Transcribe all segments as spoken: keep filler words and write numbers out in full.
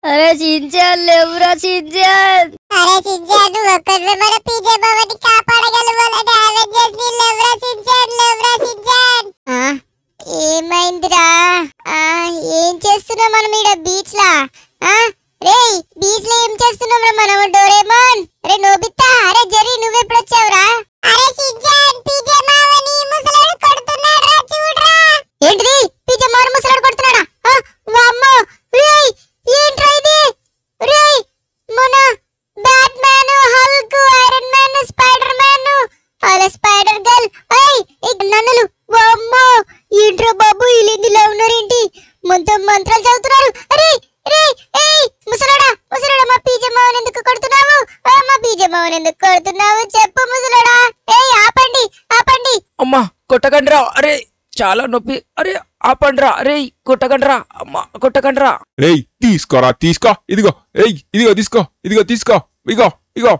అరే చించాన్ లేవురా చించాన్. అరే చించాన్ ఒక్కరు మన పీజే బావని కాపాడగలవాలని అవెంజర్స్ ని లేవురా చించాన్ లేవురా చించాన్. ఏమైందిరా? ఏం చేస్తున్నాం మనం ఈడ బీచ్ లా? రేయ్ బీచ్ లో ఏం చేస్తున్నాం రా మనం? డోరేమోన్, అరే నోబితా, అరే జెర్రీ నువ్వెప్పుడు వచ్చావురా? అరే చించాన్ పీజే బావని ముసలోడు కొడుతున్నాడు రా చూడరా. ఏంటిది పీజే బావని ముసలోడు కొడుతున్నాడా? వామ్మో రేయ్ ఏంట్రా ఇది? రేయ్ మన Batman, Hulk, Iron Man, Spiderman, అలా స్పైడర్ గర్ల్, ఏయ్ ఈ నన్నులు వామ్మో ఏంట్రా బాబు ఇల్లిందిలా ఉన్నారేంటి? మొత్తం మంత్రాలు చదువుతున్నారు. అరే రే ఏయ్ ముసలోడా ముసలోడా మా పీజే బావని ఎందుకు కొడుతున్నావు? మా పీజే బావని ఎందుకు కొడుతున్నావు చెప్పు ముసలోడా. ఏయ్ ఆపండి ఆపండి. అమ్మా కొట్టకండ్రా, అరే చాలా నొప్పి, అరే ఆపండ్రా, అరే కొట్టకండ్రా, అమ్మా కొట్టకండ్రా. రేయ్ తీసుకోరా తీసుకో, ఇదిగో ఏయ్ ఇదిగో తీసుకో, ఇదిగో తీసుకో, ఇగో ఇగో.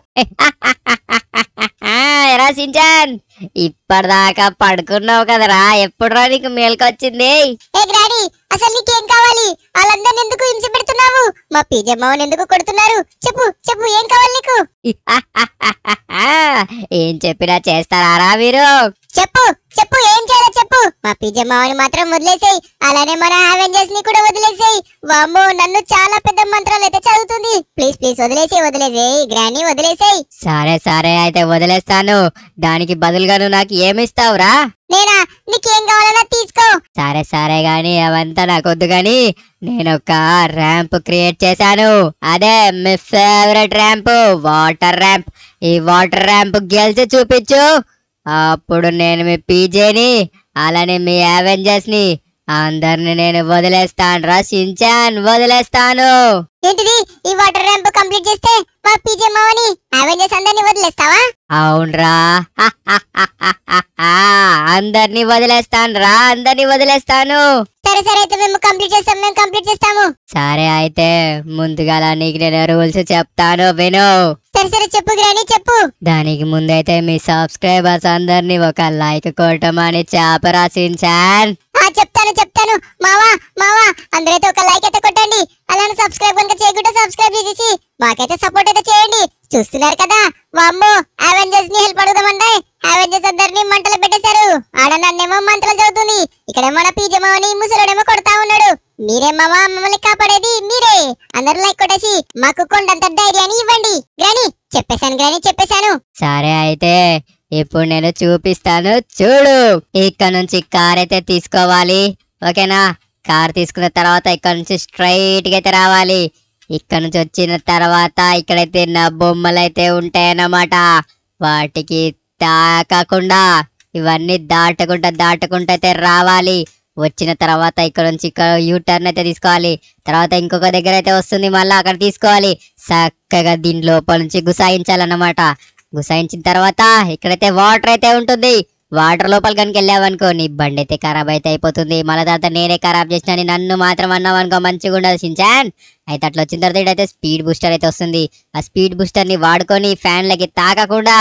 ఎరా సించాన్ ఇప్పటిదాకా పడుకున్నావు కదరా, ఎప్పుడురా నీకు మేల్కొచ్చింది? ఏ గ్రాని అసలు నీకేం కావాలి? వాళ్ళందరిని ఎందుకు హింస పెడుతున్నావు? మా పీజే బావని ఎందుకు కొడుతున్నారు? చెప్పు చెప్పు ఏం కావాలి నీకు? ఏం చెప్పినా చేస్తారా మీరు? చెప్పు చెప్పు ఏం చేయాలో చెప్పు. మా పీజే బావని మాత్రం వదిలేసేయ్, అలానే మన అవెంజర్స్ ని కూడా వదిలేసేయ్. వామ్మో నన్ను చాలా పెద్ద మంత్రాలు అయితే చదువుతుంది. ప్లీజ్ ప్లీజ్ వదిలేసేయ్ వదిలేసేయ్ గ్రాని వదిలేసేయ్. సరే సరే అయితే వదిలేస్తాను. దానికి బదులుగా నువ్వు నాకు ఏమిస్తావురా? నేనా? నీకేం కావాలన్నా తీసుకో. సరే సరే గాని అవంతా నాకొద్దు గాని నేను ఒక ర్యాంప్ క్రియేట్ చేశాను. అదే మీ ఫేవరెట్ ర్యాంప్, వాటర్ ర్యాంప్. ఈ వాటర్ ర్యాంప్ గెలిచి చూపించు, అప్పుడు నేను మీ పీజేని అలానే మీ అవెంజర్స్ ని అందరిని నేను వదిలేస్తాను రా షిన్చాన్, వదిలేస్తాను. ఏంటిది ఈ వాటర్ ర్యాంప్ కంప్లీట్ చేస్తే మా పీజే బావని అవెంజర్స్ అందరిని వదిలేస్తావా? అవునరా, అందరినీ వదిలేస్తాను రా, అందరినీ వదిలేస్తాను. సరే సరే అయితే మేము కంప్లీట్ చేస్తాం, మేము కంప్లీట్ చేస్తాము. సరే అయితే ముందుగా నీకు నేను రూల్స్ చెప్తాను విను. సరే సరే చెప్పు గ్రాని చెప్పు. దానికి ముందైతే మీ సబ్స్క్రైబర్స్ అందరినీ ఒక లైక్ కొట్టమని చెప్పరా షిన్చాన్. చెప్తాను చెప్తాను మావా మావా అందరైతే ఒక లైక్ అయితే కొట్టండి, అలానే సబ్స్క్రైబ్ కనుక చేయకుంటే సబ్స్క్రైబ్ చేసి మాకైతే సపోర్ట్ అయితే చేయండి. చూస్తున్నారు కదా వామ్మో అవెంజర్స్ ని హెల్ప్ అడుగుదామంటే అవెంజర్స్ అందరినీ మంటలు పెట్టేశారు. ఆడ నన్నేమో మంటలు చదువుతుంది, ఇక్కడేమో మన పీజే మావని ముసలోడేమో కొడతా ఉన్నాడు. మీరే మావా మమ్మల్ని కాపాడేది మీరే. అందరూ లైక్ కొట్టేసి మాకు కొండంత ధైర్యాన్ని ఇవ్వండి. గ్రాని చెప్పేశాను గ్రాని చెప్పేశాను. సరే అయితే ఇప్పుడు నేను చూపిస్తాను చూడు. ఇక్కడ నుంచి కార్ అయితే తీసుకోవాలి, ఓకేనా? కార్ తీసుకున్న తర్వాత ఇక్కడ నుంచి స్ట్రైట్ గా అయితే రావాలి. ఇక్కడ నుంచి వచ్చిన తర్వాత ఇక్కడైతే నా బొమ్మలు అయితే ఉంటాయన్నమాట. వాటికి తాకకుండా ఇవన్నీ దాటకుండా దాటకుండా అయితే రావాలి. వచ్చిన తర్వాత ఇక్కడ నుంచి ఇక్కడ యూ టర్న్ అయితే తీసుకోవాలి. తర్వాత ఇంకొక దగ్గర అయితే వస్తుంది, మళ్ళీ అక్కడ తీసుకోవాలి. చక్కగా దీని లోపల నుంచి గుసాయించాలన్నమాట. గుసాయించిన తర్వాత ఇక్కడైతే వాటర్ అయితే ఉంటుంది. వాటర్ లోపల కనుక వెళ్ళావనుకో నీ బండి అయితే ఖరాబ్ అయితే అయిపోతుంది. మళ్ళీ తర్వాత నేనే ఖరాబ్ చేసిన నన్ను మాత్రం అన్నావు అనుకో మంచిగా ఉండదు షిన్చాన్. అయితే అట్లా వచ్చిన తర్వాత ఇక్కడైతే స్పీడ్ బూస్టర్ అయితే వస్తుంది. ఆ స్పీడ్ బూస్టర్ ని వాడుకొని ఫ్యాన్లకి తాకకుండా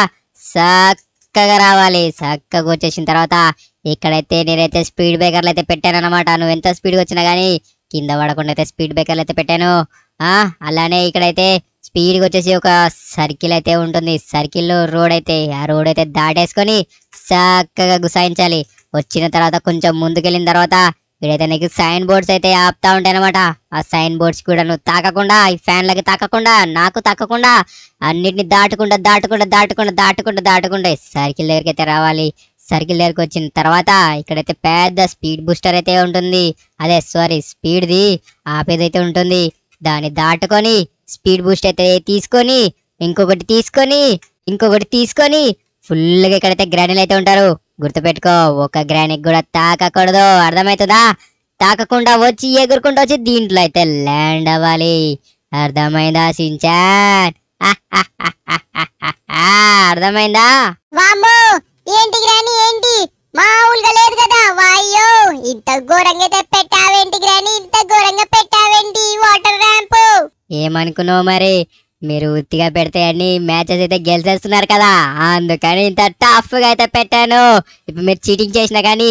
చక్కగా రావాలి. చక్కగా వచ్చేసిన తర్వాత ఇక్కడైతే నేనైతే స్పీడ్ బ్రేకర్లు అయితే పెట్టాను అనమాట. నువ్వు ఎంత స్పీడ్గా వచ్చినా కానీ కింద పడకుండా అయితే స్పీడ్ బ్రేకర్లు అయితే పెట్టాను. ఆ అలానే ఇక్కడైతే స్పీడ్గా వచ్చేసి ఒక సర్కిల్ అయితే ఉంటుంది. సర్కిల్ రోడ్ అయితే ఆ రోడ్ అయితే దాటేసుకొని చక్కగా గుసాయించాలి. వచ్చిన తర్వాత కొంచెం ముందుకెళ్ళిన తర్వాత ఇక్కడైతే నీకు సైన్ బోర్డ్స్ అయితే ఆపుతా ఉంటాయి అనమాట. ఆ సైన్ బోర్డ్స్ కూడా నువ్వు తాకకుండా, ఈ ఫ్యాన్లకి తాకకుండా, నాకు తాకకుండా అన్నిటిని దాటుకుంటా దాటుకుంటా దాటుకుంటా దాటుకుంటా దాటుకుంటా సర్కిల్ దగ్గరికి అయితే రావాలి. సర్కిల్ దగ్గరికి వచ్చిన తర్వాత ఇక్కడైతే పెద్ద స్పీడ్ బూస్టర్ అయితే ఉంటుంది. అదే సారీ స్పీడ్ది ఆపేదైతే ఉంటుంది. దాన్ని దాటుకొని స్పీడ్ బూస్ట్ అయితే తీసుకొని ఇంకొకటి తీసుకొని ఇంకొకటి తీసుకొని ఫుల్గా ఇక్కడైతే గ్రానీలు అయితే ఉంటారు. గుర్తుపెట్టుకో, ఒక గ్రానీకి కూడా తాకకూడదు, అర్థమవుతుందా? తాకకుండా వచ్చి ఎగురుకుంటూ వచ్చి దీంట్లో అయితే ల్యాండ్ అవ్వాలి. అర్థమైందా షిన్చాన్? అర్థమైందా? వామ్మో ఏంటి గ్రాని ఏంటి మామూలుగా లేదు కదా. వాయ్యో ఇంత ఘోరంగా అయితే పెట్టావేంటి గ్రాని, ఇంత ఘోరంగా పెట్టావేంటి వాటర్ ర్యాంప్? ఏమనుకున్నావు మరి? మీరు ఉత్తిగా పెడితే అన్ని మ్యాచెస్ అయితే గెలిచేస్తున్నారు కదా, అందుకని ఇంత టఫ్ గా అయితే పెట్టాను. ఇప్పుడు మీరు చీటింగ్ చేసినా కానీ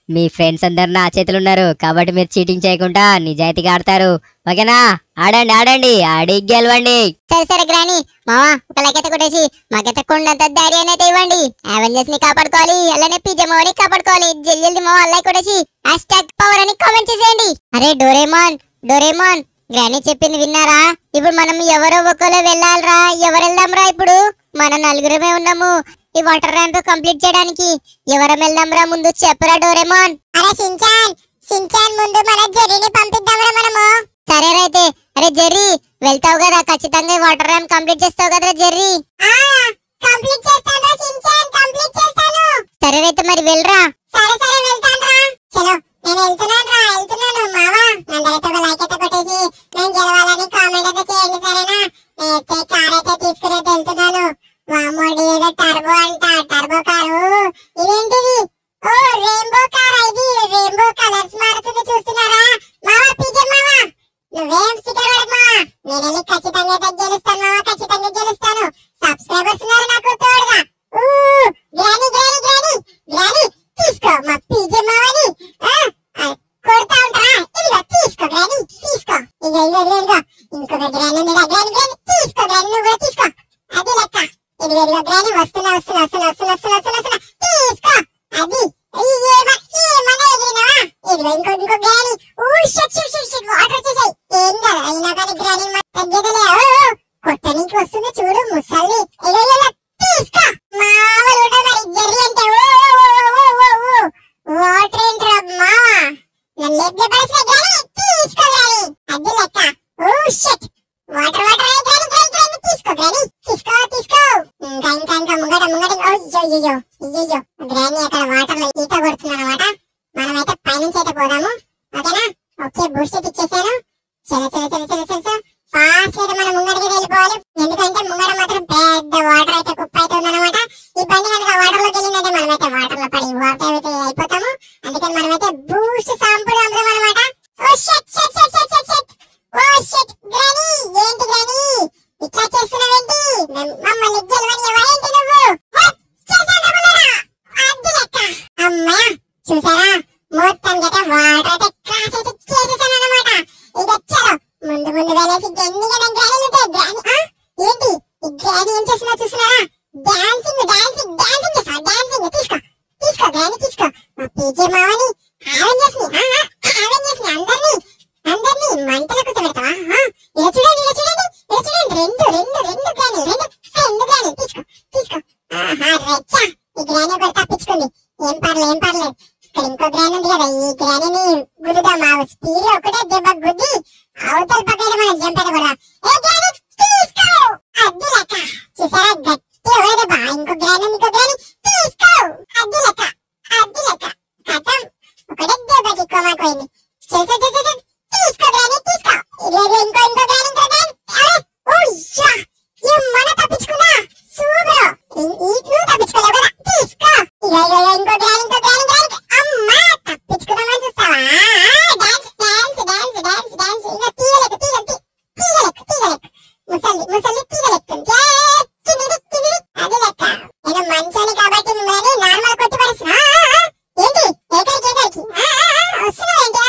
మీ ఫ్రెండ్స్ అందరు నా చేతులు ఉన్నారు కాబట్టి మీరు చీటింగ్ చేయకుండా నిజాయితీగా ఆడతారు. ఓకేనా? ఆడండి ఆడండి ఆడి గెలవండి. సరే సరే గ్రాని మావా ఒక లెక్కత కొట్టేసి మాకైతే కొండంత ధైర్యాన్ని అయితే ఇవ్వండి. అవెంజర్స్ ని కాపాడుకోవాలి, అలానే పిజమాని కాపాడుకోవాలి. జల్ది జల్ది మావా లైక్ కొట్టేసి హ్యాష్ ట్యాగ్ పవర్ అని కామెంట్ చేసేయండి. అరే డోరేమాన్ డోరేమాన్ గ్రాని చెప్పింది విన్నారా? ఇప్పుడు మనం ఎవరో ఒకరు వెళ్ళాలరా. ఎవరు వెళ్దాంరా? ఇప్పుడు మనం నలుగురమే ఉన్నాము ఈ వాటర్ ర్యాంప్ కంప్లీట్ చేయడానికి. ఎవరం వెళ్దాంరా ముందు చెప్పరా డోరేమాన్? అరే షిన్చాన్ షిన్చాన్ ముందు మన జెర్రీని పంపిద్దాంరా మనము. సరే అయితే. అరే జెర్రీ వెళ్తావు కదా ఖచ్చితంగా వాటర్ ర్యాంప్ కంప్లీట్ చేస్తావు కదా జెర్రీ? కంప్లీట్ చేస్తాను షిన్చాన్, కంప్లీట్ చేస్తాను. సరే అయితే మరి వెళ్ళరా. సరే సరే వెళ్తానురా. చలో నేను వెళ్తున్నాను రా వెళ్తున్నాను మావా. అందరితో ఒక లైక్ అయితే కొట్టేసి నేను గెలవాలని కామెంట్ అయితే చేయండి సరేనా? నేనైతే కార్ అయితే తీసుకుని వెళ్తున్నాను. వామ్మోడి ఏదో టర్బో అంట, టర్బో కారు. ఇదేంటిది? ఓ రెయిన్బో కార్. ఇది రెయిన్బో కలర్స్ మారుతుంది చూస్తున్నారా మావా? పీకే మావా నువ్వేం స్టిక్కర్ పడకు మావా. నేను వెళ్ళి ఖచ్చితంగా అయితే గెలుస్తాను మావా, ఖచ్చితంగా గెలుస్తాను. సబ్స్క్రైబర్స్ ఉన్నారు నాకు తోడుగా. ఊ గ్రాని గ్రాని గ్రాని గ్రాని తీసుకో మా పీకే మావాని కొడతా ఉంటారా? ఇదిగో తీసుకో గ్రాని తీసుకో. ఇగో ఇగో ఇగో ఇంకొక గ్రాని ఉంది గ్రాని గ్రాని తీసుకో గ్రాని నువ్వు కూడా తీసుకో. అది లెక్క. ఇదిగో ఇదిగో గ్రాని వస్తున్నా వస్తున్నా వస్తున్నా వస్తున్నా వస్తున్నా వస్తున్నా వస్తున్నా తీసుకో. అది ఏమన్నా ఎగిరినావా? ఇదిగో ఇంకో ఇంకో గ్రాని. ఊ shit shit shit shit water వచ్చేసాయి. ఏం కాదు అయినా కానీ గ్రాని తగ్గదలే. కొట్టడానికి వస్తుంది చూడు ముసలి. ఇగో ఇగో తీసుకో. మావలు మరి జెర్రీ అంటే వాటర్ ఏంట్రా మావా? నన్ను లేపలే పడేసా గ్రాని తీసుకో గ్రాని. అది లెక్క. ఓ షట్ వాటర్ వాటర్ అయ్యి గ్రాని గ్రాని గ్రాని తీసుకో గ్రాని తీసుకో తీసుకో. ఇంకా ఇంకా ఇంకా ముంగట ముంగట. అయ్యో అయ్యో అయ్యో గ్రాని అక్కడ వాటర్ లో ఈత కొడుతున్నారు అనమాట. మనమైతే పైనుంచి అయితే పోదాము. ఓకేనా? ఓకే బూస్ట్ ఇచ్చేసాను. చలో చలో చలో చలో చలో ఫాస్ట్ అయితే మనం ముంగడికి వెళ్ళిపోవాలి. ఎందుకంటే ముంగడ మాత్రం పెద్ద వాటర్ అయితే కుప్ప అయితే ఉందన్నమాట. ఈ బండి కనుక వాటర్ లోకి వెళ్ళిందంటే మనమైతే వాటర్ లో పడి వాటర్ అయితే అయిపోతాము. అందుకని మనమైతే బూస్ట్ సాంపుల్ అమ్ముదాం అనమాట. Oh shit shit shit shit shit shit oh shit granny ఏంటి గ్రాని ఇట్లా చేస్తున్నావేంటి? మమ్మల్ని గెలవని ఎవరేంటి నువ్వు? అది లెక్క. అమ్మయ్య చూసారా మొత్తం గట వాటర్ అయితే క్రాస్ అయితే చేసేసాను అనమాట. ఇక చలో ముందు ముందు వెళ్ళేసి గెన్నిగా గ్రాని ఉంటాయి. గ్రాని ఏంటి ఈ గ్రాని ఏం చేస్తున్నా చూస్తున్నారా? డాన్సింగ్ డాన్సింగ్ డాన్సింగ్ చేస్తా డాన్సింగ్. తీసుకో తీసుకో గ్రాని తీసుకో. మా పీజే మావని అవెంజర్స్ ని అవెంజర్స్ ని అందరినీ అందరినీ మంటలో కూర్చోబెడతావా? ఇలా చూడండి ఇలా చూడండి ఇలా చూడండి. రెండు రెండు రెండు గ్రాని రెండు రెండు గ్రాని తీసుకో తీసుకో. ఆహా రెచ్చా ఈ గ్రాని ఒకటి తప్పించుకుంది. ఏం పర్లేదు ఏం పర్లేదు. ఇక్కడ ఇంకో గ్రాని ఉంది కదా ఈ గ్రానీని గుద్దుదాం. ఆ స్పీడ్ ఒకటే దెబ్బ గుద్ది అవతల పక్కన మనం జంప్ అయితే కొడదాం. ఏ గ్రాని తీసుకో. అది లెక్క. చూసారా గట్టి ఒకటే దెబ్బ. ఇంకో గ్రాని ఇంకో గ్రాని తీసుకో. అది లెక్క అది లెక్క. కథం ఒకటే దెబ్బకి కొమ్మకోయింది. చేసే చేసే తీసుకో గ్రాని తీసుకో. ఇదేదో ఇంకో ఇంకో గ్రాని ఇంకో గ్రాని. ఓయ్యా ఏం మన తప్పించుకున్నా సూపర్. ఈ నువ్వు తప్పించుకోలేవు కదా తీసుకో. ఇగో ఇగో ఇంకో గ్రాని ఇంకో గ్రాని గ్రాని. అమ్మా తప్పించుకుందామని చూస్తావా? Dance dance dance dance dance. ఇక తీగలెక్కు తీగలెక్కు తీగలెక్కు తీగలెక్కు ముసలి ముసలి తీగలెక్కు. అది లెక్క. నేను మంచోని కాబట్టి మిమ్మల్ని నార్మల్ కొట్టి పడుతున్నా. ఏంటి ఏకరికి ఏకరికి వస్తున్నావు ఏంటి?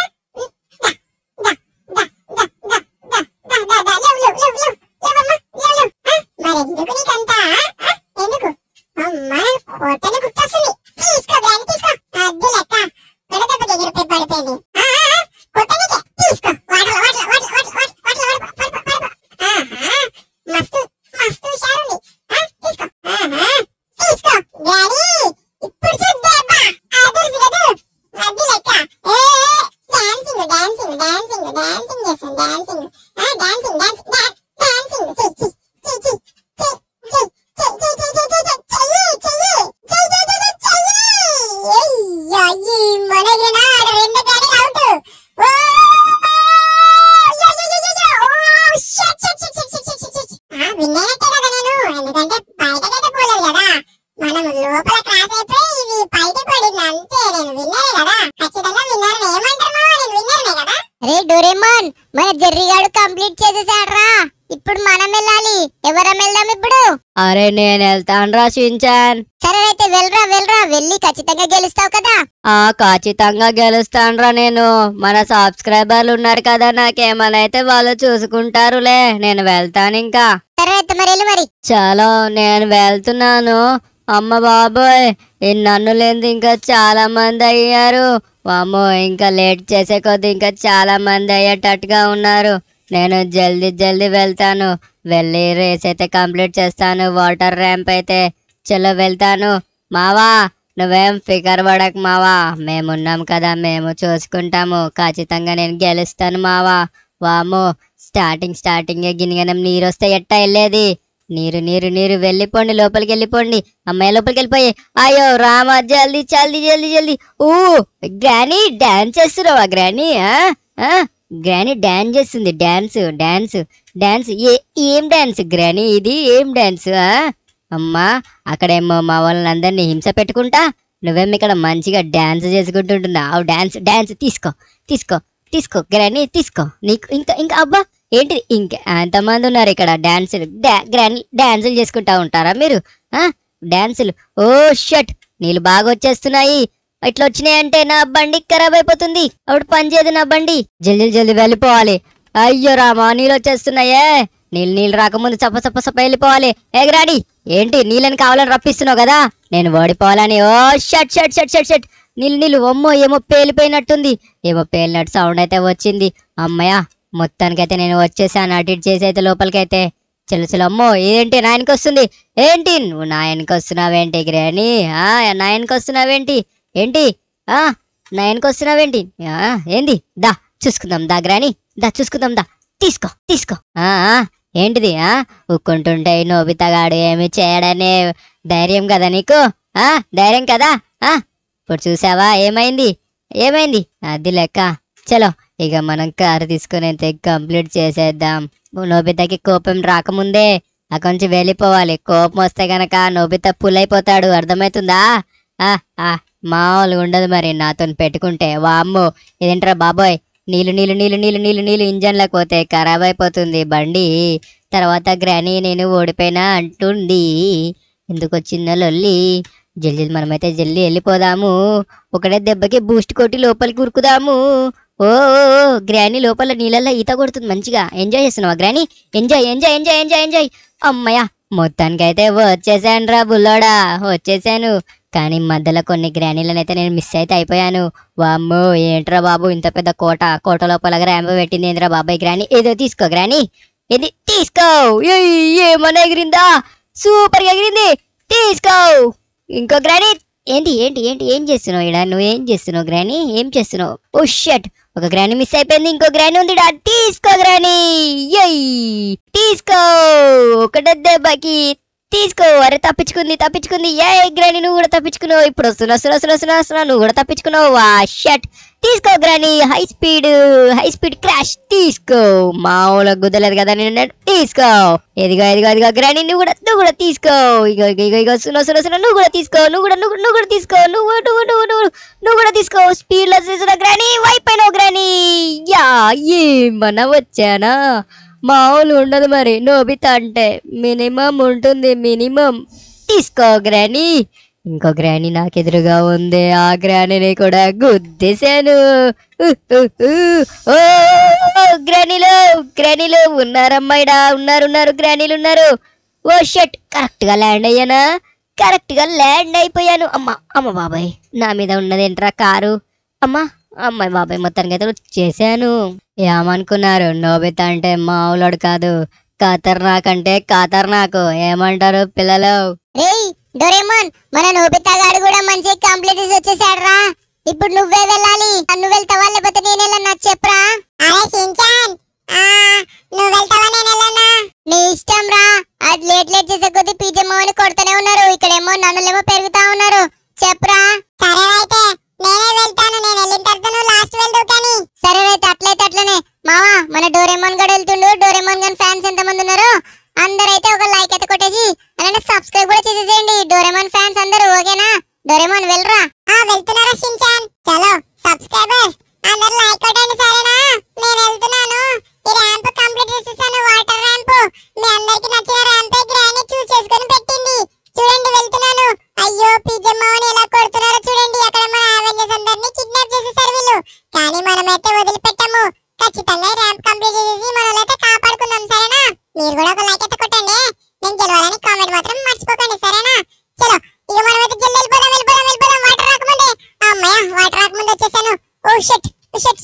మరెందుకు నీకంతా? ఎందుకు అమ్మా కోటని గుర్తొస్తుంది. తీసుకో గ్రాని తీసుకో. అది లెక్క. పెడదెబ్బకి ఎగిరిపోయి పడిపోయింది. కొట్టనికే తీసుకో. Water water water water water water పడిపో. ఆహా మస్తు మస్తు హుషారుంది. తీసుకో తీసుకో గ్రాని. ఇప్పుడు చూద్దాబ్బా అదుర్సు కదూ. అది లెక్క. ఏ డాన్సింగ్ డాన్సింగ్ డాన్సింగ్ డాన్సింగ్ చేస్తాను డాన్సింగ్ డాన్సింగ్ డాన్స్ డాన్సింగ్ చెయ్యి చెయ్యి ఎందుకంటే బయటకైతే పోలేదు కదా. మనం లోపల క్రాస్ అయిపోయి ఇవి బయట పడింది అంతే. నేను విన్నరే కదా ఖచ్చితంగా విన్నర్. ఏమంటారు నేను విన్నర్నే కదా. అరే డోరేమాన్ మన జెర్రీ గాడు కంప్లీట్ చేసేసాడ్రా. ఇప్పుడు మనం వెళ్ళాలి? ఎవరం వెళ్దాం ఇప్పుడు? అరే నేను వెళ్తాను రా షించాన్. సరే అయితే వెళ్ళరా వెళ్ళరా వెళ్ళి ఖచ్చితంగా గెలుస్తావు కదా. ఆ ఖచ్చితంగా గెలుస్తానురా నేను. మన సబ్స్క్రైబర్లు ఉన్నారు కదా, నాకేమన్నా అయితే వాళ్ళు చూసుకుంటారులే. నేను వెళ్తాను ఇంకా. సరే అయితే మరి వెళ్ళు మరి. చలో నేను వెళ్తున్నాను. అమ్మ బాబోయ్, ఈ నన్ను లేని ఇంకా చాలా మంది అయ్యారు. వామ్మో, ఇంకా లేట్ చేసే కొద్ది ఇంకా చాలా మంది అయ్యేటట్టుగా ఉన్నారు. నేను జల్దీ జల్దీ వెళ్తాను. వెళ్ళి రేస్ అయితే కంప్లీట్ చేస్తాను. వాటర్ ర్యాంప్ అయితే చలో వెళ్తాను. మావా నువ్వేం ఫికర్ పడకు మావా, మేమున్నాం కదా, మేము చూసుకుంటాము. ఖచ్చితంగా నేను గెలుస్తాను మావా. వామ్మో, స్టార్టింగ్ స్టార్టింగ్ గిన్నెగనం నీరు వస్తే ఎట్టా వెళ్ళేది? నీరు నీరు నీరు వెళ్ళిపోండి, లోపలికి వెళ్ళిపోండి. అమ్మాయి లోపలికి వెళ్ళిపోయి. అయ్యో రామా, జల్దీ జల్దీ జల్దీ జల్దీ. ఊ గ్రానీ డాన్స్ చేస్తున్నావా గ్రానీ? గ్రానీ డాన్స్ చేస్తుంది. డాన్స్ డాన్స్ డాన్స్ ఏ ఏం డాన్స్ గ్రానీ ఇది? ఏం డాన్స్? అమ్మా అక్కడేమో మా వాళ్ళని అందరినీ హింస పెట్టుకుంటా, నువ్వేమో ఇక్కడ మంచిగా డాన్స్ చేసుకుంటుంటున్నావు. డాన్స్ డాన్స్ తీసుకో తీసుకో తీసుకో గ్రానీ తీసుకో. నీకు ఇంకా ఇంకా అబ్బా ఏంటి, ఇంకా ఎంతమంది ఉన్నారు ఇక్కడ డాన్సులు? డా గ్రానీ డాన్సులు చేసుకుంటా ఉంటారా మీరు? డాన్సులు. ఓ షట్, నీళ్ళు బాగా వచ్చేస్తున్నాయి. ఇట్లా వచ్చినాయంటే నా బండి ఖరాబ్ అయిపోతుంది. అప్పుడు పని చేయదు నా బండి. జల్దీ జల్దీ వెళ్ళిపోవాలి. అయ్యో రామా, నీళ్ళు వచ్చేస్తున్నాయే. నీళ్ళు నీళ్ళు రాకముందు చప్ప చప్ప చప్ప వెళ్ళిపోవాలి. ఏ గ్రానీ, ఏంటి నీళ్ళని కావాలని రప్పిస్తున్నావు కదా? నేను ఓడిపోవాలని. Oh shit shit shit shit shit నీళ్ళు నీళ్ళు. అమ్మో, ఏమో పేలిపోయినట్టుంది. ఏమో పేలినట్టు సౌండ్ అయితే వచ్చింది. అమ్మయ్య, మొత్తానికైతే నేను వచ్చేసాను. అటు ఇటు చేసి అయితే లోపలికైతే చలో చలో. అమ్మో ఏంటి నా వెనక వస్తుంది? ఏంటి నువ్వు నా వెనక వస్తున్నావేంటి గ్రానీ? ఆ నా వెనక వస్తున్నావేంటి? ఏంటి ఆ నా వెనక వస్తున్నావేంటి? ఏంది? దా చూసుకుందాం దా గ్రానీ, దా చూసుకుందాం దా. తీసుకో తీసుకో. ఆ ఏంటిది? ఆ ఉక్కుంటుంటే నోబితగాడు ఏమి చేయడనే ధైర్యం కదా నీకు? ఆ ధైర్యం కదా? ఆ ఇప్పుడు చూసావా ఏమైంది? ఏమైంది? అది లెక్క. చలో ఇక మనం కారు తీసుకుని అయితే కంప్లీట్ చేసేద్దాం. నోబితకి కోపం రాకముందే అక్కడి నుంచి వెళ్ళిపోవాలి. కోపం వస్తే గనక నోబిత పుల్లైపోతాడు, అర్థమవుతుందా? ఆ ఆ మామూలుగా ఉండదు మరి నాతో పెట్టుకుంటే. వామ్మో ఇదేంట్రా బాబోయ్, నీళ్ళు నీళ్ళు నీళ్ళు నీళ్ళు నీళ్ళు నీళ్ళు ఇంజన్లకు పోతే ఖరాబ్ అయిపోతుంది బండి. తర్వాత గ్రానీ నేను ఓడిపోయినా అంటుంది. ఎందుకు వచ్చిందో లొల్లి? జల్దీ మనమైతే జల్దీ వెళ్ళిపోదాము. ఒకటే దెబ్బకి బూస్ట్ కొట్టి లోపలికి ఉరుకుదాము. ఓ గ్రానీ లోపల నీళ్ళల్లో ఈత కొడుతుంది మంచిగా. ఎంజాయ్ చేస్తున్నావా granny? Enjoy enjoy enjoy enjoy enjoy. అమ్మయ్య, మొత్తానికైతే వచ్చేసాను రా బుల్లోడా, వచ్చేసాను. కానీ మధ్యలో కొన్ని గ్రానీలను అయితే నేను మిస్ అయితే అయిపోయాను. వామ్మో ఏంట్రా బాబు, ఇంత పెద్ద కోట, కోట లోపల ర్యాంప్ పెట్టింది ఏంద్రా బాబాయ్ గ్రానీ? ఏదో తీసుకో గ్రానీ, ఏది తీసుకో. ఏమన్నా ఎగిరిందా? సూపర్ గా ఎగిరింది, తీసుకో. ఇంకో గ్రానీ. ఏంటి ఏంటి ఏంటి ఏం చేస్తున్నావు ఇడా? నువ్వు ఏం చేస్తున్నావు గ్రానీ? ఏం చేస్తున్నావు? ఓ షట్, ఒక గ్రానీ మిస్ అయిపోయింది, ఇంకో గ్రానీ ఉంది. తీసుకో గ్రానీ, తీసుకో. ఒకటే దెబ్బకి తీసుకో. అరే తప్పించుకుంది తప్పించుకుంది. ఏ గ్రానీ నువ్వు కూడా తప్పించుకున్నావు. ఇప్పుడు వస్తున్నా వస్తున్నా వస్తున్నా వస్తున్నా వస్తున్నా నువ్వు కూడా తప్పించుకున్నావు. వా షట్, తీసుకో granny. High speed high speed crash తీసుకో. మామూలుగా గుద్దలేదు కదా నేను. తీసుకో. ఎదిగో ఎదిగో ఎదిగో గ్రానీ, నువ్వు కూడా నువ్వు కూడా తీసుకో. ఇగో ఇగో ఇగో ఇగో వస్తున్నా వస్తున్నా వస్తున్నా నువ్వు కూడా తీసుకో. నువ్వు కూడా నువ్వు నువ్వు కూడా తీసుకో. నువ్వు నువ్వు నువ్వు నువ్వు నువ్వు కూడా తీసుకో. స్పీడ్ లో చూస్తున్నా గ్రానీ, వైప్ అయినావు గ్రానీ. యా ఏమన్నా వచ్చానా? మామూలు ఉండదు మరి నోబితా అంటే, మినిమం ఉంటుంది మినిమం. తీసుకో గ్రానీ. ఇంకో గ్రానీ నాకు ఎదురుగా ఉంది, ఆ గ్రానీని కూడా గుద్దేశాను. ఓ గ్రానీలు గ్రానీలు ఉన్నారమ్మాయిడా, ఉన్నారు ఉన్నారు గ్రానీలు ఉన్నారు. ఓ షట్, కరెక్ట్ గా ల్యాండ్ అయ్యానా? కరెక్ట్ గా ల్యాండ్ అయిపోయాను. అమ్మ అమ్మ బాబాయ్, నా మీద ఉన్నదేంట్రా కారు? అమ్మా అమ్మాయి బాబాయ్, మొత్తానికి అయితే చేశాను. ఏమనుకున్నారు, నోబితా అంటే మామూలుడు కాదు, ఖతర్నాక్ అంటే ఖతర్నాక్. ఏమంటారు పిల్లలు? రేయ్ డోరేమోన్, మన నోబితా గాడు కూడా మంచి కంప్లీట్ చేసి వచ్చేసాడు రా. ఇప్పుడు నువ్వే వెళ్ళాలి. నువ్వు వెళ్తావా లేకపోతే నేను వెళ్ళన్నా చెప్పరా? అరే షించాన్, నువ్వు వెళ్తావా నేను వెళ్ళనా? నీ ఇష్టం రా. అది లేట్ లేట్ చేసే కొద్ది పీజే మోని కొడుతూనే ఉన్నారు, ఇక్కడేమో నన్నులేమో పెరుగుతా ఉన్నారు. చెప్పరా? సరే అయితే నేనే వెళ్తాను. నేను వెళ్ళిన తర్వాత నువ్వు లాస్ట్ వెళ్తావు కానీ. సరే అయితే అట్లయితే అట్లనే. మావా మన డోరేమోన్ గడు వెళ్తుండు. డోరేమోన్ గన్ ఫ్యాన్స్ ఎంత మంది ఉన్నారు? అందరైతే ఒక లైక్ అయితే కొట్టేసి అలానే సబ్స్క్రైబ్ కూడా చేసేసేయండి డోరేమోన్ ఫ్యాన్స్ అందరూ. ఓకేనా? డోరేమోన్ వెళ్ళరా. ఆ వెళ్తున్నారా షించాన్? చలో సబ్స్క్రైబర్స్ అందరూ లైక్ కొట్టండి సరేనా? నేను వెళ్తున్నాను. ఈ ర్యాంప్ కంప్లీట్ చేసేసాను, వాటర్ ర్యాంప్. మీ అందరూ మీరు కూడా ఒక లైక్ అయితే కొట్టండి. నేను గెలవాలని కామెంట్ మాత్రం మర్చిపోకండి, సరేనా? చలో ఇక మనం అయితే జల్ది వెళ్ళిపోదాం వెళ్ళిపోదాం వెళ్ళిపోదాం వాటర్ రాకముందే. అమ్మయ్య వాటర్ రాకముందే వచ్చేసాను. ఓ షట్ షట్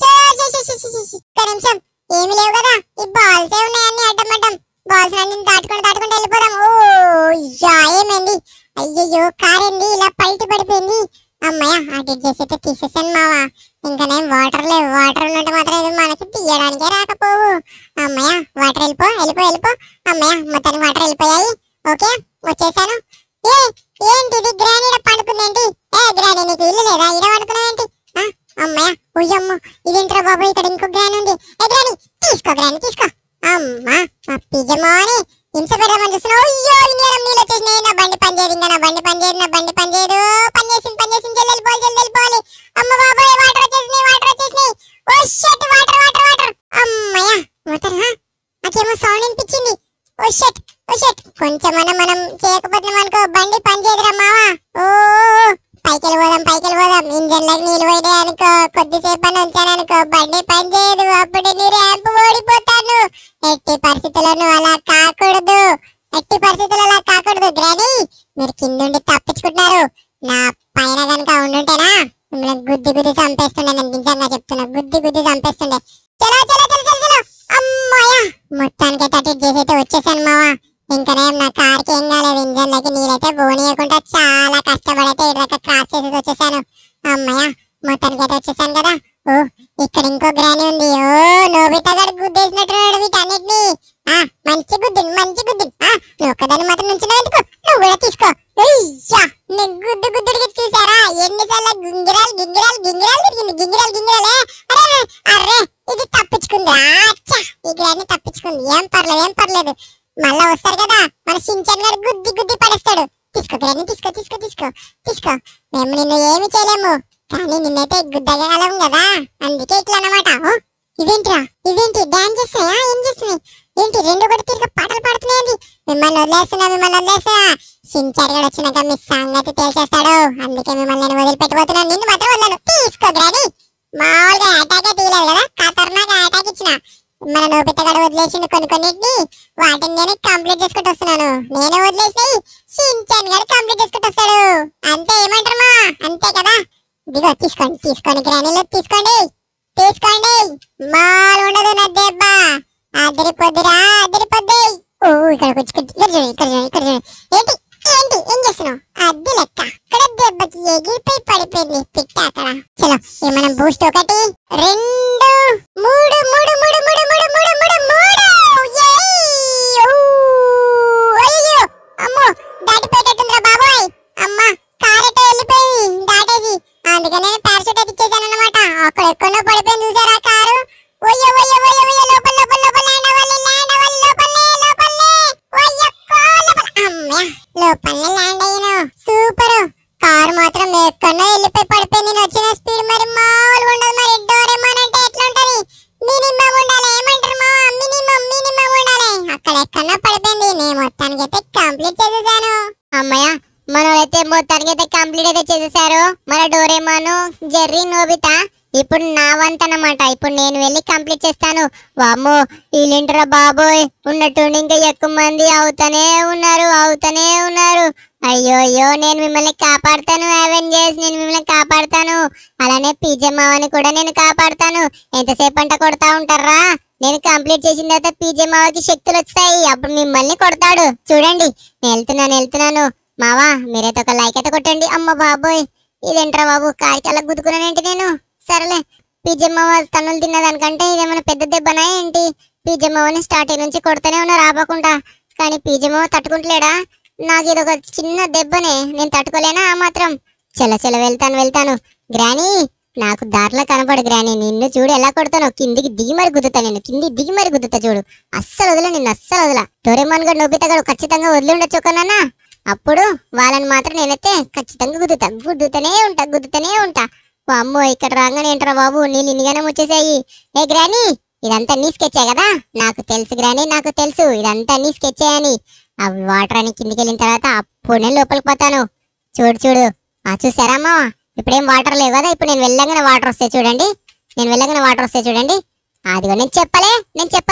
ఒక్క నిమిషం, ఏమి లేవు కదా, ఈ బాల్స్ ఏ ఉన్నాయని అడ్డం అడ్డం బాల్స్ అన్ని దాటుకుంటూ దాటుకుంటూ వెళ్ళిపోదాం. ఓ యా ఏమైంది? అయ్యయ్యో కార్ ఏంది ఇలా పైకి పడిపోయింది? అమ్మయ్య అటు చేసి అయితే తీసేసాను మావా. ఇంకా నేను వాటర్ లేవు, వాటర్ ఉన్నట్టు మాత్రం ఇది మనకి తీయడానికే రాకపోవు. అమ్మయ్య వాటర్ వెళ్ళిపో వెళ్ళిపో వెళ్ళిపో. అమ్మయ్య మొత్తానికి వాటర్ వెళ్ళిపోయాయి. ఓకే వచ్చేసాను. ఏ ఏంటిది గ్రానీ పండుకుందేంటి? ఏ గ్రానీ నీకు ఇల్లు లేదా? ఇడ పడుకున్నావేంటి? అమ్మయ్య ఉయ్యమ్మ ఇదేంట్రా బాబు, ఇక్కడ ఇంకో గ్రానీ ఉంది. ఏ గ్రానీ తీసుకో, గ్రానీ తీసుకో. అమ్మా మా పిజమాని హింస పెడదామని చూస్తున్నావు. అయ్యో ఇంకేం నీళ్ళు వచ్చేసినాయి. నా బండి పని చేయదు, ఇంకా నా బండి పని చేయదు, నా బండి పని చేయదు. పని చేసింది పని చేసింది జల్లి వెళ్ళిపోవాలి జల్లి వెళ్ళిపోవాలి. అమ్మ బాబాయ్ వాటర్ వచ్చేసినాయి వాటర్ వచ్చేసినాయి. Oh shit water water water. అమ్మయ్య వాటర్. నాకేమో సౌండ్ వినిపించింది. ఓ షట్ ఓ షట్ కొంచెం మనం మనం చేయకపోతున్నాం అనుకో బండి పని చేయదురా మావా. ఓ పైకి వెళ్ళిపోదాం పైకి వెళ్ళిపోదాం. ఇంజన్లకు నీళ్ళు పోయినాయి అనుకో, కొద్దిసేపు అని ఉంచాను అనుకో బండి పని చేయదు. అప్పుడు నీ ర్యాంప్ ఓడిపోతాను. ఎట్టి పరిస్థితుల్లోనూ అలా కాకూడదు, ఎట్టి పరిస్థితుల్లో అలా కాకూడదు. గ్రానీ మీరు కిందుండి తప్పించుకుంటున్నారు. నా పైన కనుక ఉండుంటేనా మిమ్మల్ని గుద్ది గుద్ది చంపేస్తుండే. నేను నిజంగా చెప్తున్నా, గుద్ది గుద్ది చంపేస్తుండే. చలో చలో చలో చలో చలో. అమ్మాయ మొత్తానికి అయితే చేసి అయితే వచ్చేసాను మావా. ఇంకనే నా కార్కి ఏం కాలేదు, ఇంజన్లకి నీళ్ళైతే పోనీయకుండా చాలా కష్టపడైతే ఇక్కడికి క్రాస్ చేసి వచ్చేసాను. అమ్మయ్య మొత్తానికి అయితే వచ్చేసాను కదా. ఓ ఇక్కడ ఇంకో గ్రానీ ఉంది. ఓ నోబితా గారు గుద్దేసినట్టున్నాడు వీటన్నిటిని. ఆ మంచి గుద్ది మంచి గుద్ది. ఆ నువ్వు ఒక్కదాన్ని మాత్రం నుంచున్నావు ఎందుకు? నువ్వు కూడా తీసుకో. నేను గుద్దు గుద్దుడికి చూసారా ఎన్నిసార్లు గింగిరాలు గింగిరాలు గింగిరాలు తిరిగింది. గింగిరాలు గింగిరాలే. అరే అరే ఇది తప్పించుకుంది. అచ్చా ఈ గ్రానీ తప్పించుకుంది. ఏం పర్లేదు ఏం పర్లేదు, మళ్ళా వస్తారు కదా మన సించన్ గారు గుద్ది గుద్ది పడేస్తాడు. తీసుకో గ్రానీ తీసుకో తీసుకో తీసుకో తీసుకో. మేము నిన్ను ఏమి చేయలేము, కానీ నిన్నైతే గుద్దగలం కదా, అందుకే ఇట్లా అన్నమాట. ఇదేంట్రా ఇదేంటి డాన్స్ చేస్తాయా? ఏం చేస్తున్నాయి ఏంటి? రెండు కూడా తిరిగి పాటలు పాడుతున్నాయండి. మిమ్మల్ని వదిలేస్తున్నా మిమ్మల్ని వదిలేస్తున్నా. సించారు కూడా వచ్చినాక మీ సంగతి తేల్చేస్తాడు. అందుకే మిమ్మల్ని నేను వదిలిపెట్టిపోతున్నాను. నిన్ను మాత్రం వదలను. తీసుకో గ్రానీ. మామూలుగా అటాకే తీయలేదు కదా, ఖతర్నాక్ అటాక్ ఇచ్చిన. మన నోబితా గడు వదిలేసింది కొన్ని కొన్నిటిని, వాటిని నేను కంప్లీట్ చేసుకుంటూ వస్తున్నాను. నేను వదిలేసి సించాన్ గడు కంప్లీట్ చేసుకుంటూ వస్తాడు. అంతే ఏమంటారు మా? అంతే కదా. ఇదిగో తీసుకోండి తీసుకోండి గ్రానీలు తీసుకోండి తీసుకోండి. మాలు ఉండదు నా దెబ్బ. అదిరిపోద్దిరా అదిరిపోద్ది. ఓ ఇక్కడ వచ్చి ఇక్కడ చూడు ఇక్కడ చూడు ఇక్కడ చూడు. ఏంటి ఏంటి ఏం చేస్తున్నావు? అది లెక్క ఇక్కడ దెబ్బకి ఎగిరిపోయి పడిపోయింది పిట్ట అక్కడ. చలో మనం బూస్ట్ ఒకటి రెండు మూడు మూడు మూడు మూడు మూడు మూడు మూడు మూడు. అయ్యో అమ్మో దాటిపోయేటట్టుందిరా బాబాయ్. అమ్మా కారెట్ వెళ్ళిపోయింది దాటేసి, అందుకనే పారాషూట్ అయితే ఇచ్చేసాను అనమాట. అక్కడ ఎక్కడో పడిపోయింది చూసారా కారు. ఒయ్యో ఒయ్యో ఒయ్యో ఒయ్యో లోపల లోపల లోపల ల్యాండ్ అవ్వాలి ల్యాండ్ అవ్వాలి లోపలే లోపలే. ఒయ్యక్క లోపల. అమ్మయ్య లోపలే ల్యాండ్ అయ్యాను. సూపర్. కారు మాత్రం ఎక్కడో వెళ్ళిపోయి పడిపోయింది. నేను వచ్చిన స్పీడ్ మరి మామూలుగా ఉండదు. మరి డోరేమోన్ అంటే ఎట్లా ఉంటది? మినిమం ఉండాలి. ఏమంటారు మా? మినిమం మినిమం ఉండాలి. అక్కడ ఎక్కడో పడిపోయింది. నేను మొత్తానికి అయితే కంప్లీట్ చేసేసాను. అమ్మయ్య మనోళ్ళైతే మొత్తానికి అయితే కంప్లీట్ అయితే చేసేసారు. మన డోరేమోన్ జెర్రీ నోబితా. ఇప్పుడు నా వంత అన్నమాట. ఇప్పుడు నేను వెళ్ళి కంప్లీట్ చేస్తాను. వామ్మో వీళ్ళింటరా బాబోయ్, ఉన్నట్టుండి ఇంకా ఎక్కువ మంది అవుతానే ఉన్నారు అవుతానే ఉన్నారు. అయ్యో అయ్యో నేను మిమ్మల్ని కాపాడుతాను అవెంజర్స్, నేను మిమ్మల్ని కాపాడుతాను. అలానే పీజే మావని కూడా నేను కాపాడుతాను. ఎంతసేపు అంట కొడతా ఉంటారా? నేను కంప్లీట్ చేసిన తర్వాత పీజే మావకి శక్తులు వస్తాయి, అప్పుడు మిమ్మల్ని కొడతాడు. చూడండి నేను వెళ్తున్నాను వెళ్తున్నాను. మావా మీరైతే ఒక లైక్ అయితే కొట్టండి. అమ్మ బాబోయ్ ఇదేంట్రా బాబు కారికి అలా గుద్దుకున్నానేంటి నేను? సరేలే పీజమ్మవ తన్నులు తిన్నదానికంటే ఇదేమైనా పెద్ద దెబ్బనా ఏంటి? పీజమ్మవని స్టార్టింగ్ నుంచి కొడుతూనే ఉన్నా రాబోకుండా, కానీ పీజమ్మవ తట్టుకుంటలేడా? నాకు ఇది ఒక చిన్న దెబ్బనే, నేను తట్టుకోలేనా ఆ మాత్రం? చల చల వెళ్తాను వెళ్తాను. గ్రానీ నాకు దారిలో కనపడు గ్రానీ, నిన్ను చూడు ఎలా కొడతాను. కిందికి దిగి మరి గుద్దుతా, నేను కింది దిగి మరి గుద్దుతా చూడు. అస్సలు వదిలే నిన్ను అస్సలు వదిలా. డోరేమోన్ గడు నోబితా గడు ఖచ్చితంగా వదిలి ఉండొచ్చు ఒకనన్నా, అప్పుడు వాళ్ళని మాత్రం నేనైతే ఖచ్చితంగా గుద్దుతా గుద్దుతూనే ఉంటా గుద్దుతూనే ఉంటా. అమ్మో ఇక్కడ రాగానే ఏంట్రా బాబు నీళ్ళు ఇన్నిగానే వచ్చేసాయి. ఏ గ్రానీ ఇదంతా నీ స్కెచ్చే కదా? నాకు తెలుసు గ్రానీ నాకు తెలుసు ఇదంతా నీ స్కెచ్చే అని. ఆ వాటర్ అని కిందికి వెళ్ళిన తర్వాత అప్పుడు నేను లోపలికి పోతాను. చూడు చూడు ఆ చూసారా అమ్మా ఇప్పుడేం వాటర్ లేవు కదా, ఇప్పుడు నేను వెళ్ళగానే వాటర్ వస్తాయి చూడండి. నేను వెళ్ళగానే వాటర్ వస్తాయి చూడండి. అదిగో నేను చెప్పలే నేను చెప్పలే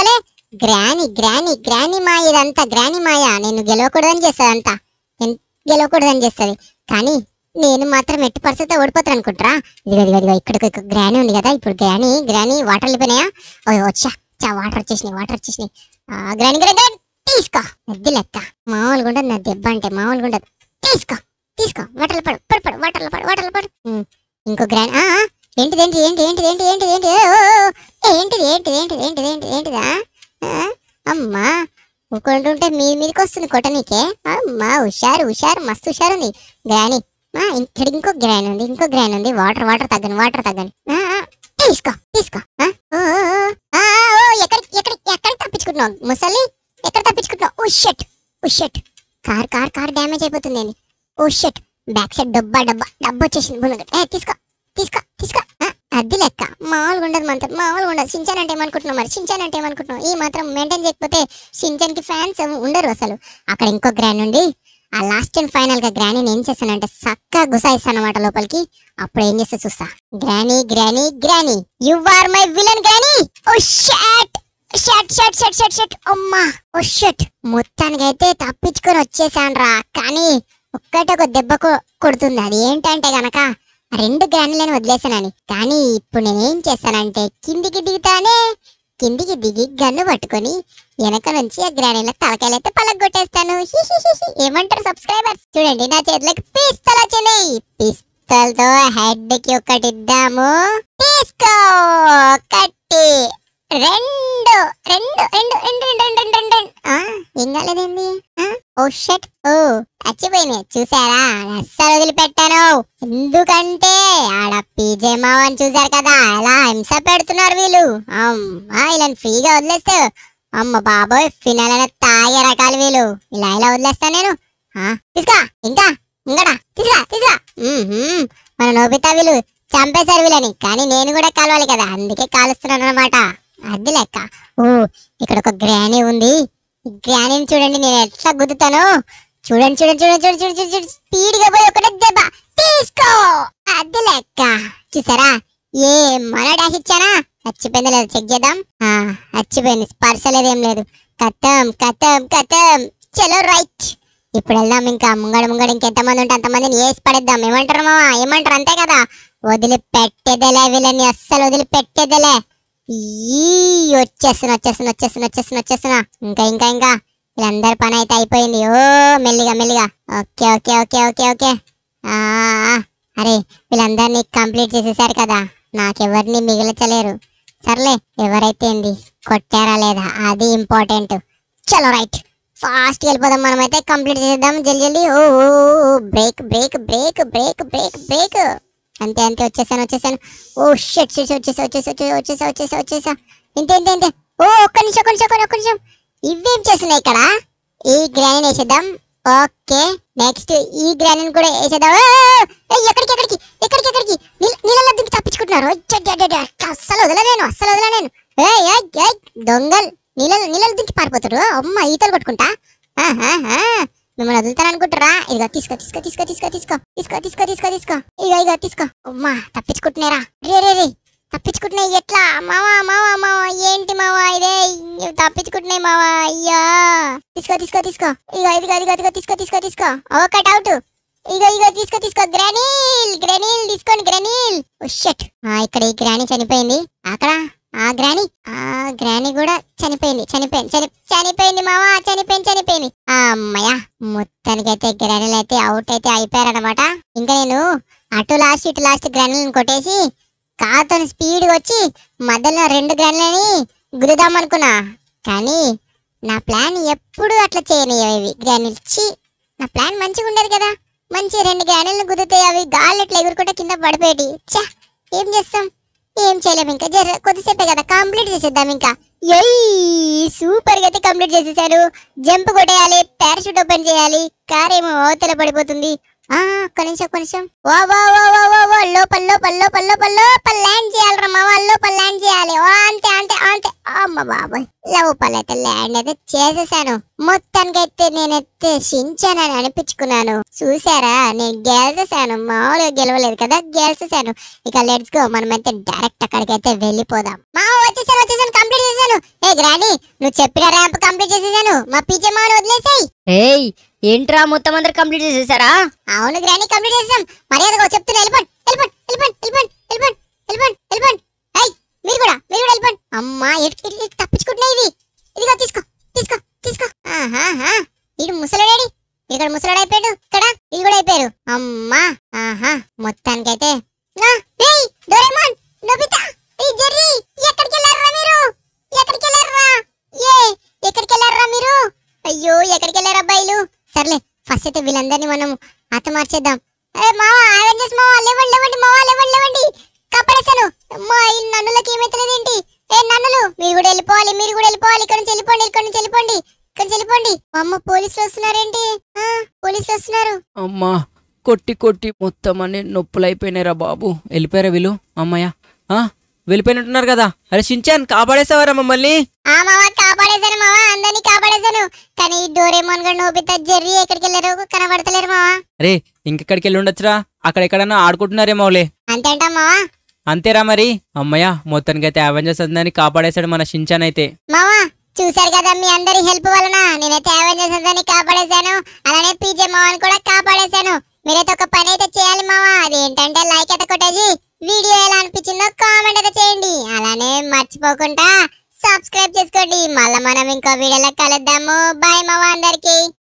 గ్రాని గ్రాని గ్రాని మాయ ఇదంతా గ్రాని మాయ. నేను గెలవకూడదని చేస్తుంది అంతా, నేను గెలవకూడదని చేస్తుంది. కానీ నేను మాత్రం ఎట్టి పరిస్థితి ఓడిపోతాను అనుకుంటారా? ఇదిగో ఇదిగో ఇదిగో ఇక్కడ గ్రాని ఉంది కదా, ఇప్పుడు గ్రాని గ్రాని వాటర్ వెళ్ళిపోయినాయా? వచ్చా చా వాటర్ వచ్చేసినాయి, వాటర్ వచ్చేసినాయి. గ్రాని గ్రాని తీసుకో. నద్ది లెక్క మామూలుగా ఉండదు, నా దెబ్బ అంటే మామూలుగా ఉండదు. తీసుకో తీసుకో, వాటర్లు పడు పడు పడు వాటర్లు పడు వాటర్లు పడు. ఇంకో గ్రాని ఏంటిది ఏంటి ఏంటి ఏంటిది ఏంటి ఏంటిది ఏంటి ఏంటిది ఏంటిది ఏంటిది ఏంటిది ఏంటిది ఏంటిదా? అమ్మా ఊకుంటుంటే మీ మీదకి వస్తుంది కొట్టనీకే. అమ్మా హుషారు హుషారు మస్తు హుషారు ఉంది గ్రాని. ఇక్కడ ఇంకో గ్రాని ఉంది, ఇంకో గ్రాని ఉంది. వాటర్ వాటర్ తగ్గని వాటర్ తగ్గని. తీసుకో తీసుకో. ఎక్కడికి ఎక్కడికి ఎక్కడికి తప్పించుకుంటున్నావు ముసలి? ఎక్కడ తప్పించుకుంటున్నావు? Oh shit oh shit car car car damage అయిపోతుంది అండి. ఓ షట్ బ్యాక్ సైడ్ డబ్బా డబ్బా డబ్బా వచ్చేసింది. ఏ తీసుకో తీసుకో తీసుకో. అది లెక్క మామూలుగా ఉండదు మంత్రం, మామూలుగా ఉండదు. సించాన్ అంటే ఏమనుకుంటున్నావు మరి? సించాన్ అంటే ఏమనుకుంటున్నావు? ఈ మాత్రం మెయింటైన్ చేయకపోతే సించాన్ కి ఫ్యాన్స్ ఉండరు అసలు. అక్కడ ఇంకో గ్రాని ఉంది. ఆ లాస్ట్ అండ్ ఫైనల్ గా గ్రాని ఏం చేస్తానంటే చక్కగా గుసాయిస్తాను అన్నమాట లోపలికి. అప్పుడు ఏం చేస్తా చూస్తా. గ్రాని గ్రాని గ్రాని you are my villain granny. Oh shit shit shit shit shit shit అమ్మా ఓ షట్. మొత్తానికి అయితే తప్పించుకొని వచ్చేసాను రా. కానీ ఒక్కటే ఒక దెబ్బ కొడుతుంది. అది ఏంటంటే గనక రెండు గ్రానీలను వదిలేసానని. కానీ ఇప్పుడు నేనేం చేస్తానంటే కిందికి దిగుతానే, కిందికి దిగి గన్ను పట్టుకొని వెనక నుంచి ఆ గ్రానీల తలకాయలైతే పలగొట్టేస్తాను. ఏమంటారు సబ్స్క్రైబర్స్? చూడండి నా చేతిలోకి పిస్తల్ వచ్చింది. పిస్తల్ తో హెడ్ కి ఒకటి ఇద్దాము. తీసుకో కట్టి. రెండు రెండు రెండు రెండు రెండు రెండు రెండు రెండు ఏం కాలేదండి. ఓ షట్ ఓ చచ్చిపోయినాయి చూసారా? అస్సలు వదిలిపెట్టాను. ఎందుకంటే ఆడ పీజే మావని చూసారు కదా ఎలా హింస పెడుతున్నారు వీళ్ళు. అమ్మా ఇలా ఫ్రీగా వదిలేస్తే అమ్మ బాబోయ్ ఫినాల్ అనే తాగే రకాలు వీళ్ళు. ఇలా ఇలా వదిలేస్తాను నేను. తీసుకో ఇంకా ఇంకడా తీసుకా తీసుకా. మన నోబితా వీళ్ళు చంపేశారు వీళ్ళని. కానీ నేను కూడా కాలవాలి కదా, అందుకే కాలుస్తున్నాను అనమాట. అది లెక్క. ఓ ఇక్కడ ఒక గ్రానీ ఉంది. ఈ గ్రానీని చూడండి నేను ఎట్లా గుద్దుతాను. చూడండి చూడండి చూడండి చూడండి చూడండి చూడండి చూడండి స్పీడ్ గా పోయి ఒకటే దెబ్బ తీసుకో. అది లెక్క చూసారా? ఏ మన డాష్ ఇచ్చానా? చచ్చిపోయింది లేదు చెక్ చేద్దాం. చచ్చిపోయింది, స్పర్శ లేదు ఏం లేదు. కథం కథం కథం. చలో రైట్. ఇప్పుడు వెళ్దాం ఇంకా ముంగడ ముంగడ ఇంకెంతమంది ఉంటే అంతమందిని వేసి పడేద్దాం. ఏమంటారు మావా? ఏమంటారు? అంతే కదా, వదిలిపెట్టేదేలే వీళ్ళని, అస్సలు వదిలిపెట్టేదేలే. ఈ వచ్చేస్తున్నా వచ్చేస్తున్నా వచ్చేస్తున్నా వచ్చేస్తున్నా వచ్చేస్తున్నా ఇంకా ఇంకా ఇంకా వీళ్ళందరి పని అయితే అయిపోయింది. ఓ మెల్లిగా మెల్లిగా. Okay okay okay okay okay. అరే వీళ్ళందరినీ కంప్లీట్ చేసేసారు కదా, నాకెవరిని మిగిల్చలేరు. సర్లే ఎవరైతే ఏంది కొట్టారా లేదా అది ఇంపార్టెంట్. చలో రైట్ ఫాస్ట్ వెళ్ళిపోదాం. మనమైతే కంప్లీట్ చేసేద్దాం జల్దీ జల్దీ. Oh brake brake brake brake brake brake. అంతే అంతే వచ్చేసాను వచ్చేసాను. ఓ షట్ షట్ వచ్చేసా వచ్చేసా వచ్చేసా వచ్చేసా వచ్చేసా. ఇంతే ఇంతే ఇంతే. ఓ ఒక్క నిమిషం ఒక్క నిమిషం ఒక్క నిమిషం. ఇవేం చేస్తున్నాయి ఇక్కడ? ఈ గ్రానీని వేసేద్దాం. ఓకే నెక్స్ట్ ఈ గ్రానీని కూడా వేసేద్దాం. ఎక్కడికి ఎక్కడికి ఎక్కడికి ఎక్కడికి నీళ్ళలో దించి తప్పించుకుంటున్నారు. అస్సలు వదలలేను అస్సలు వదలలేను. దొంగలు నీళ్ళ నీళ్ళలో దించి పారిపోతారు. అమ్మ ఈతలు కొట్టుకుంటా. మిమ్మల్ని వదులుతాను అనుకుంటారా? ఇదిగో తీసుకో తీసుకో తీసుకో తీసుకో తీసుకో తీసుకో తీసుకో తీసుకో తీసుకో ఇగో ఇగో తీసుకో. అమ్మా తప్పించుకుంటున్నారా? రే రే రే తప్పించుకుంటున్నాయి ఎట్లా? మావా మావా మావా ఏంటి మావా ఇదే తప్పించుకుంటున్నాయి మావా. అయ్యా తీసుకో తీసుకో తీసుకో. ఇగో ఇదిగో ఇదిగో ఇదిగో తీసుకో తీసుకో తీసుకో. ఒక డౌట్. ఇగో ఇగో తీసుకో తీసుకో. గ్రానీల్ గ్రానీల్ తీసుకోండి గ్రానీల్. ఓ షట్ ఇక్కడ ఈ గ్రానీ చనిపోయింది. అక్కడ ఆ గ్రానీ ఆ గ్రానీ కూడా చనిపోయింది చనిపోయింది చని చనిపోయింది మావా చనిపోయింది చనిపోయింది. అమ్మయ్య మొత్తానికి అయితే గ్రానీలు అయితే అవుట్ అయితే అయిపోయారనమాట. ఇంకా నేను అటు లాస్ట్ ఇటు లాస్ట్ గ్రానీలను కొట్టేసి కాతో స్పీడ్ వచ్చి మధ్యలో రెండు గ్రానీలని గుద్దుదాం అనుకున్నా. కానీ నా ప్లాన్ ఎప్పుడు అట్లా చేయనివి గ్రానీలు చి. నా ప్లాన్ మంచిగా ఉండదు కదా, మంచి రెండు గ్రానీలను గుద్దుతాయి అవి గాలి ఇట్లా ఎగురుకుంటే కింద పడిపోయి. చా ఏం చేస్తాం ఏం చేయలేము. ఇంకా జర కొద్దిసేపే కదా కంప్లీట్ చేసేద్దాం. ఇంకా సూపర్ గా అయితే కంప్లీట్ చేసేసారు. జంప్ కొట్టేయాలి, పారాషూట్ ఓపెన్ చేయాలి. కార్ ఏమో అవతల పడిపోతుంది. ఆ ఒక్క నిమిషం ఒక్క నిమిషం ఓ ఓ ఓ ఓ ఓ ఓ లోపల లోపల లోపల లోపల లోపల ల్యాండ్ చేయాలరా మావా లోపల ల్యాండ్ చేయాలి ఓ అంతే అంతే అంతే అమ్మ బాబాయ్ లోపల అయితే ల్యాండ్ అయితే చేసేసాను మొత్తానికైతే నేనైతే షించానని అనిపించుకున్నాను చూసారా నేను గెలిచేసాను మామూలుగా గెలవలేదు కదా గెలిచేసాను ఇక లెట్స్ గో మనమైతే డైరెక్ట్ అక్కడికైతే వెళ్ళిపోదాం మావ వచ్చేసాను వచ్చేసాను కంప్లీట్ చేశాను ఏ గ్రాని నువ్వు చెప్పిన ర్యాంప్ కంప్లీట్ చేసేసాను మా పీజే మావని వదిలేసాయి ఏయ్ ఏంట్రా మొత్తం అందరు కంప్లీట్ చేసేసారా? అవును గ్రాని కంప్లీట్ చేసాం మర్యాదగా చెప్తున్నా వెళ్ళిపోండి వెళ్ళిపోండి వెళ్ళిపోండి వెళ్ళిపోండి వెళ్ళిపోండి వెళ్ళిపోండి వెళ్ళిపోండి ఏయ్ మీరు కూడా మీరు కూడా వెళ్ళిపోండి అమ్మా ఎటు ఇటు తప్పించుకుంటున్నా ఇది ఇదిగో తీసుకో తీసుకో తీసుకో ఆహా ఇడు ముసలాడేడి ఇక్కడ ముసలాడు అయిపోయాడు ఇక్కడ ఇది కూడా అయిపోయారు అమ్మా ఆహా మొత్తానికైతే ఏయ్ డోరేమోన్ నోబితా ఈ జెర్రీ ఎక్కడికి వెళ్ళారా మీరు ఎక్కడికి వెళ్ళారా ఏ ఎక్కడికి వెళ్ళారా మీరు అయ్యో ఎక్కడికి వెళ్ళారా అబ్బాయిలు సర్లే ఫస్ట్ అయితే వీళ్ళందరినీ మనం హతమార్చేద్దాం అరే మావా అవెంజర్స్ మావా లేవండి లేవండి మావా లేవండి లేవండి కాపాడేశాను అమ్మా ఈ నన్నులకి ఏమైతలేదేంటి ఏ నన్నులు మీరు కూడా వెళ్ళిపోవాలి మీరు కూడా వెళ్ళిపోవాలి ఇక్కడ నుంచి వెళ్ళిపోండి ఇక్కడ నుంచి వెళ్ళిపోండి ఇక్కడ నుంచి వెళ్ళిపోండి అమ్మ పోలీసులు వస్తున్నారేంటి పోలీసులు వస్తున్నారు అమ్మా కొట్టి కొట్టి మొత్తం అన్ని నొప్పులు అయిపోయినారా బాబు వెళ్ళిపోయారా వీళ్ళు అమ్మయ్య ఆ వెళ్ళిపోయినట్టున్నారు కదా అరే షించాన్ కాపాడేసావారా మమ్మల్ని ఆ మావా కాపాడేశాను మావా అందరినీ కాపాడేశాను కానీ డోరేమోన్ గారు నోబితా జెర్రీ ఎక్కడికి వెళ్ళారు కనబడతలేరు మావా అరే ఇంకెక్కడికి వెళ్ళి ఉండొచ్చురా అక్కడ ఎక్కడన్నా ఆడుకుంటున్నారేమోలే అంతే అంటా మావా అంతేరా మరి అమ్మయ్య మొత్తానికైతే అవెంజర్స్ అందరినీ కాపాడేశాడు మన షించాన్ అయితే మావా చూసారు కదా మీ అందరి హెల్ప్ వలన నేనైతే అవెంజర్స్ అందరినీ కాపాడేశాను అలానే పీజే మావాని కూడా కాపాడేశాను మీరైతే ఒక పని అయితే చేయాలి మావా అదేంటంటే లైక్ అయితే కొట్టేసి వీడియో ఎలా అనిపించిందో కామెంట్ అయితే చేయండి అలానే మర్చిపోకుండా సబ్స్క్రైబ్ చేసుకోండి మళ్ళీ మనం ఇంకో వీడియోలో కలుద్దాము బాయ్ మావా అందరికి.